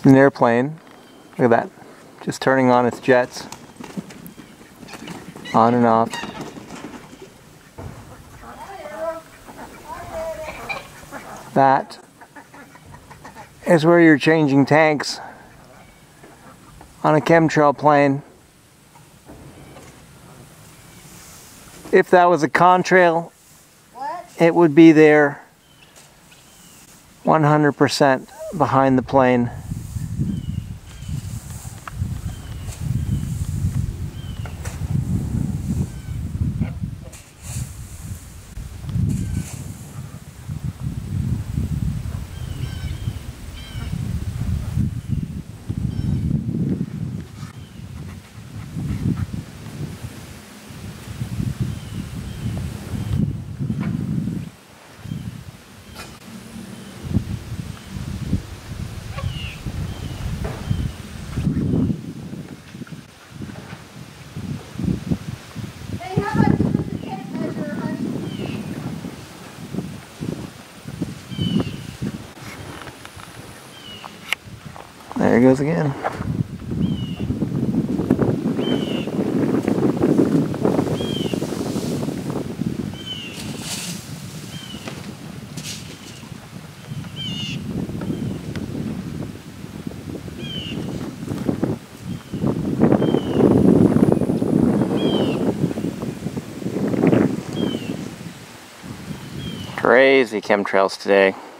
An airplane. Look at that. Just turning on its jets. On and off. That is where you're changing tanks on a chemtrail plane. If that was a contrail, it would be there 100% behind the plane. There he goes again. Crazy chemtrails today.